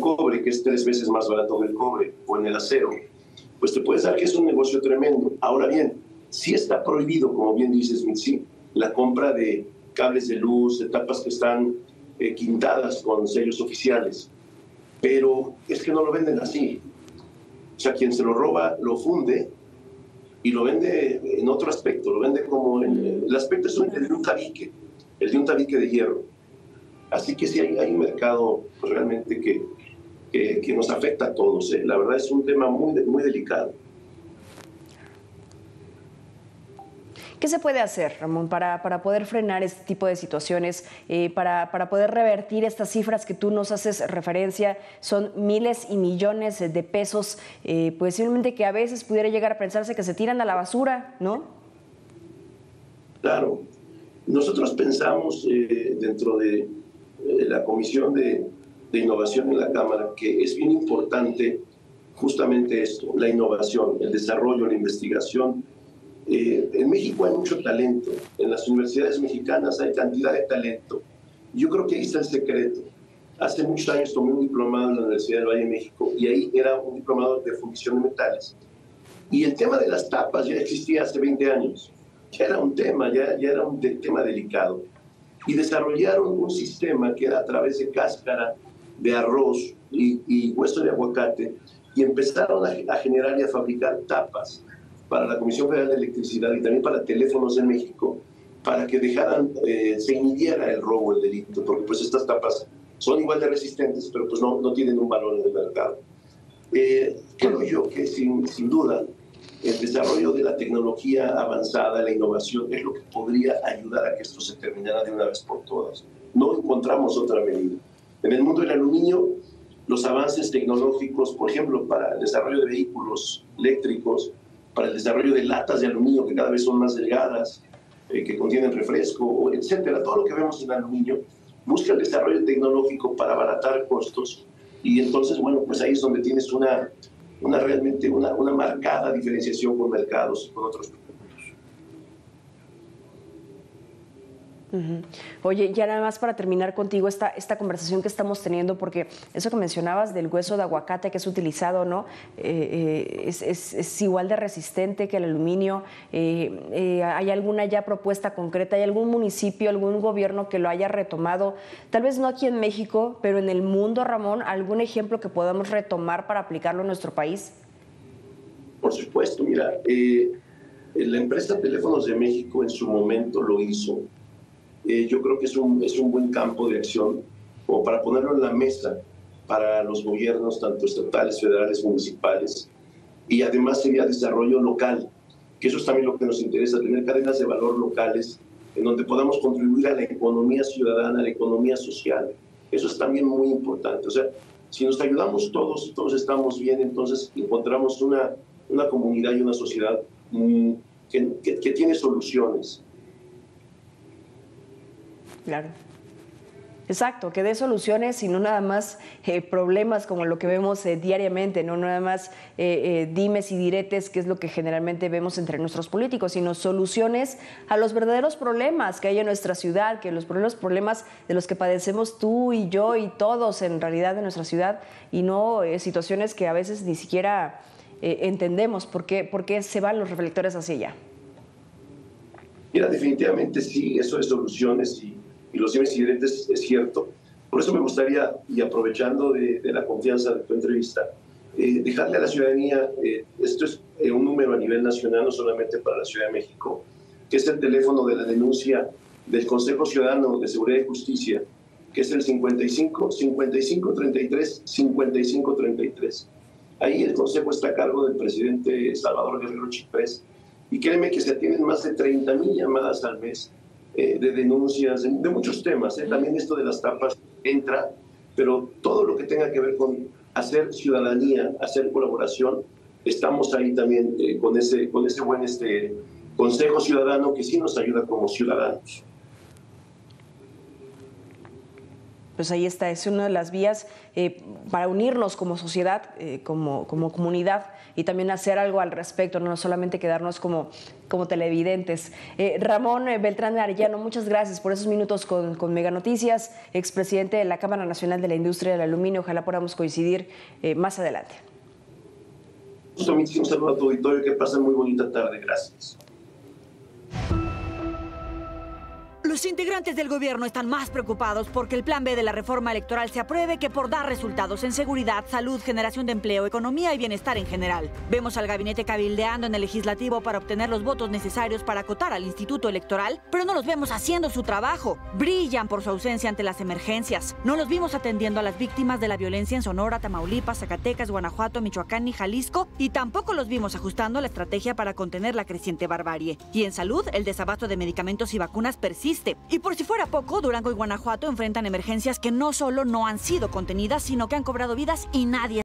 cobre, que es 3 veces más barato que el cobre, o en el acero, pues te puedes dar que es un negocio tremendo. Ahora bien, sí está prohibido, como bien dices, Mitzi, la compra de cables de luz, de tapas que están quintadas con sellos oficiales, pero es que no lo venden así. O sea, quien se lo roba lo funde y lo vende en otro aspecto, lo vende como el aspecto es el de un tabique de hierro. Así que sí hay un mercado pues, realmente que nos afecta a todos. La verdad es un tema muy delicado. ¿Qué se puede hacer, Ramón, para poder frenar este tipo de situaciones, para poder revertir estas cifras que tú nos haces referencia? Son miles y millones de pesos, pues simplemente que a veces pudiera llegar a pensarse que se tiran a la basura, ¿no? Claro. Nosotros pensamos dentro de la Comisión de Innovación en la Cámara que es bien importante justamente esto, la innovación, el desarrollo, la investigación. En México hay mucho talento, en las universidades mexicanas hay cantidad de talento. Yo creo que ahí está el secreto. Hace muchos años tomé un diplomado en la Universidad del Valle de México y ahí era un diplomado de fundición de metales. Y el tema de las tapas ya existía hace 20 años. Ya era un tema, ya era un tema delicado. Y desarrollaron un sistema que era a través de cáscara de arroz y hueso de aguacate y empezaron a generar y a fabricar tapas para la Comisión Federal de Electricidad y también para teléfonos en México, para que se inhibiera el robo, el delito, porque pues estas tapas son igual de resistentes, pero pues no tienen un valor en el mercado. Creo yo que sin duda el desarrollo de la tecnología avanzada, la innovación, es lo que podría ayudar a que esto se terminara de una vez por todas. No encontramos otra medida. En el mundo del aluminio, los avances tecnológicos, por ejemplo, para el desarrollo de vehículos eléctricos, para el desarrollo de latas de aluminio que cada vez son más delgadas, que contienen refresco, etcétera, todo lo que vemos en aluminio, busca el desarrollo tecnológico para abaratar costos y entonces, bueno, pues ahí es donde tienes realmente una marcada diferenciación con mercados y con otros productos. Oye, ya nada más para terminar contigo esta conversación que estamos teniendo, porque eso que mencionabas del hueso de aguacate que es utilizado, ¿no? Es igual de resistente que el aluminio. ¿Hay alguna ya propuesta concreta? ¿Hay algún municipio, algún gobierno que lo haya retomado? Tal vez no aquí en México, pero en el mundo, Ramón, ¿algún ejemplo que podamos retomar para aplicarlo en nuestro país? Por supuesto, mira, la empresa Teléfonos de México en su momento lo hizo. Yo creo que es un buen campo de acción como para ponerlo en la mesa para los gobiernos, tanto estatales, federales, municipales, y además sería desarrollo local, que eso es también lo que nos interesa, tener cadenas de valor locales en donde podamos contribuir a la economía ciudadana, a la economía social. Eso es también muy importante. O sea, si nos ayudamos todos estamos bien, entonces encontramos una comunidad y una sociedad que tiene soluciones. Claro. Exacto, que dé soluciones y no nada más problemas como lo que vemos diariamente, no nada más dimes y diretes, que es lo que generalmente vemos entre nuestros políticos, sino soluciones a los verdaderos problemas que hay en nuestra ciudad, que los problemas de los que padecemos tú y yo y todos en realidad en nuestra ciudad, y no situaciones que a veces ni siquiera entendemos por qué se van los reflectores hacia allá. Mira, definitivamente sí, eso de soluciones y los dimes y diretes es cierto. Por eso me gustaría, y aprovechando de la confianza de tu entrevista, dejarle a la ciudadanía, esto es un número a nivel nacional, no solamente para la Ciudad de México, que es el teléfono de la denuncia del Consejo Ciudadano de Seguridad y Justicia, que es el 55 55 33 55 33. Ahí el Consejo está a cargo del presidente Salvador Guerrero Chiprés, y créeme que se atienden más de 30,000 llamadas al mes de denuncias, de muchos temas. También esto de las tapas entra, pero todo lo que tenga que ver con hacer ciudadanía, hacer colaboración, estamos ahí también con ese buen Consejo Ciudadano que sí nos ayuda como ciudadanos. pues ahí está, es una de las vías para unirnos como sociedad, como comunidad y también hacer algo al respecto, no solamente quedarnos como televidentes. Ramón Beltrán de Arellano, muchas gracias por esos minutos con Mega Noticias, expresidente de la Cámara Nacional de la Industria del Aluminio. Ojalá podamos coincidir más adelante. Un saludo a tu auditorio, que pasen muy bonita tarde. Gracias. Los integrantes del gobierno están más preocupados porque el plan B de la reforma electoral se apruebe que por dar resultados en seguridad, salud, generación de empleo, economía y bienestar en general. Vemos al gabinete cabildeando en el legislativo para obtener los votos necesarios para acotar al Instituto Electoral, pero no los vemos haciendo su trabajo. Brillan por su ausencia ante las emergencias. No los vimos atendiendo a las víctimas de la violencia en Sonora, Tamaulipas, Zacatecas, Guanajuato, Michoacán y Jalisco, y tampoco los vimos ajustando la estrategia para contener la creciente barbarie. Y en salud, el desabasto de medicamentos y vacunas persiste. Y por si fuera poco, Durango y Guanajuato enfrentan emergencias que no solo no han sido contenidas, sino que han cobrado vidas y nadie